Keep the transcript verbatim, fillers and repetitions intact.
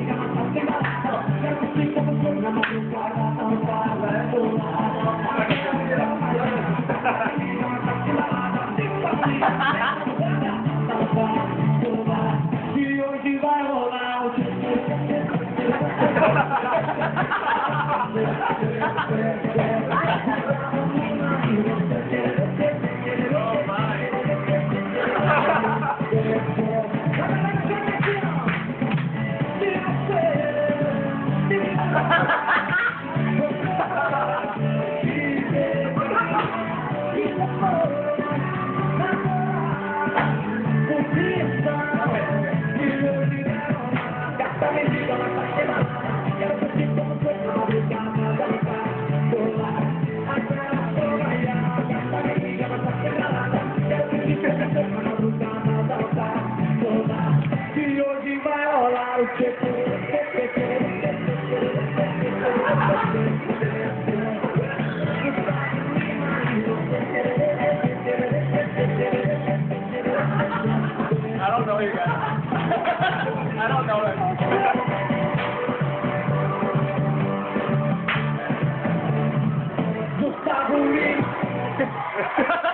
E hoje vai rolar o E hoje vai rolar o I don't know you guys. I don't know it. Gustavo Lins.